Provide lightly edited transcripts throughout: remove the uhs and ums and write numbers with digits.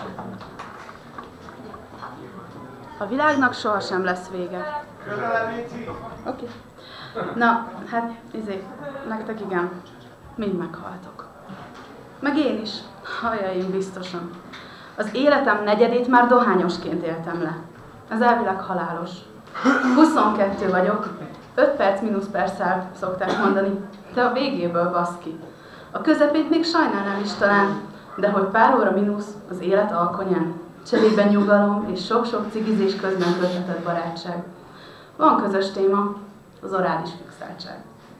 A világnak sohasem lesz vége. Oké. Na, hát, nektek igen, mind meghaltok. Meg én is, hajjaim biztosan. Az életem negyedét már dohányosként éltem le. Ez elvileg halálos. 22 vagyok, 5 perc mínusz perccel szokták mondani, de a végéből baszki. A közepét még sajnálnám is talán, de hogy pár óra mínusz az élet alkonyán. Cserében nyugalom és sok-sok cigizés közben köttetett barátság. Van közös téma, az orális fixáltság.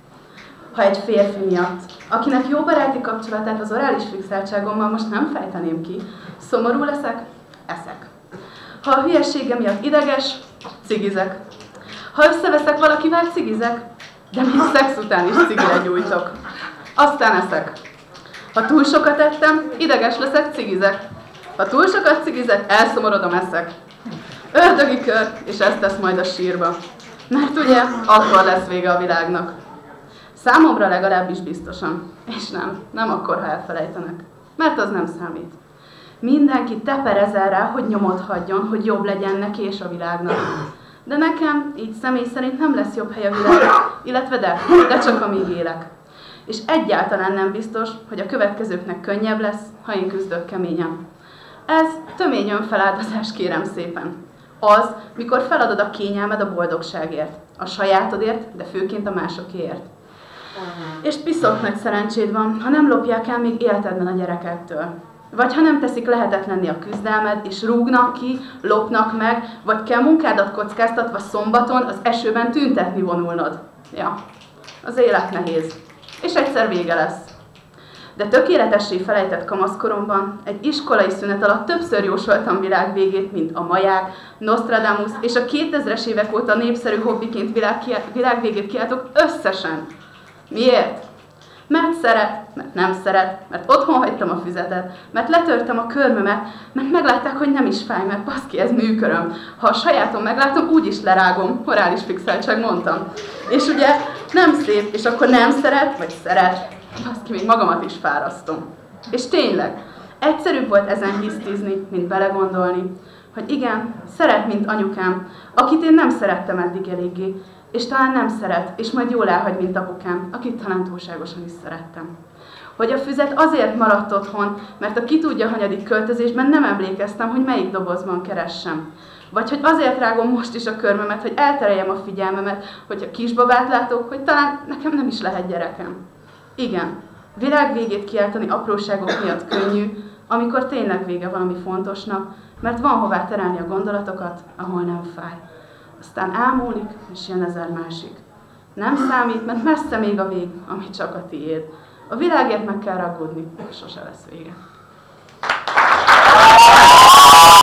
Ha egy férfi miatt, akinek jó baráti kapcsolatát az orális fixáltságommal most nem fejteném ki, szomorú leszek, eszek. Ha a hülyesége miatt ideges, cigizek. Ha összeveszek valakivel, cigizek, de még szex után is cigire gyújtok. Aztán eszek. Ha túl sokat ettem, ideges leszek, cigizek. Ha túl sokat cigizek, elszomorodom, eszek. Ördögi kör, és ezt tesz majd a sírba. Mert ugye, akkor lesz vége a világnak. Számomra legalábbis biztosan. És nem akkor, ha elfelejtenek. Mert az nem számít. Mindenki teperezel rá, hogy nyomot hagyjon, hogy jobb legyen neki és a világnak. De nekem, így személy szerint nem lesz jobb hely a világ, illetve de csak amíg élek. És egyáltalán nem biztos, hogy a következőknek könnyebb lesz, ha én küzdök keményen. Ez tömény önfeláldozás, kérem szépen. Az, mikor feladod a kényelmed a boldogságért, a sajátodért, de főként a másokéért. És piszok nagy szerencséd van, ha nem lopják el még életedben a gyerekektől. Vagy ha nem teszik lehetetlenni a küzdelmed, és rúgnak ki, lopnak meg, vagy kell munkádat kockáztatva szombaton az esőben tüntetni vonulnod. Ja, az élet nehéz. És egyszer vége lesz. De tökéletessé felejtett kamaszkoromban egy iskolai szünet alatt többször jósoltam világ végét, mint a maják, Nostradamus és a 2000-es évek óta népszerű hobbiként világvégét kiáltok összesen. Miért? Mert szeret, mert nem szeret, mert otthon hagytam a füzetet, mert letörtem a körmömet, mert meglátták, hogy nem is fáj, mert baszki, ez műköröm. Ha a sajátom meglátom, úgyis lerágom, orális fixáltság mondtam. És ugye nem szép, és akkor nem szeret, vagy szeret. Baszki, még magamat is fárasztom. És tényleg, egyszerűbb volt ezen hisztizni, mint belegondolni, hogy igen, szeret, mint anyukám, akit én nem szerettem eddig eléggé, és talán nem szeret, és majd jól elhagy, mint apukám, akit talán túlságosan is szerettem. Hogy a füzet azért maradt otthon, mert a ki tudja hanyadik költözésben nem emlékeztem, hogy melyik dobozban keressem. Vagy hogy azért rágom most is a körmömet, hogy eltereljem a figyelmemet, hogyha kisbabát látok, hogy talán nekem nem is lehet gyerekem. Igen, világ végét kiáltani apróságok miatt könnyű, amikor tényleg vége valami fontosnak, mert van hová terelni a gondolatokat, ahol nem fáj. Aztán elmúlik, és jön 1000 másik. Nem számít, mert messze még a vég, ami csak a tiéd. A világért meg kell aggódni, sose lesz vége.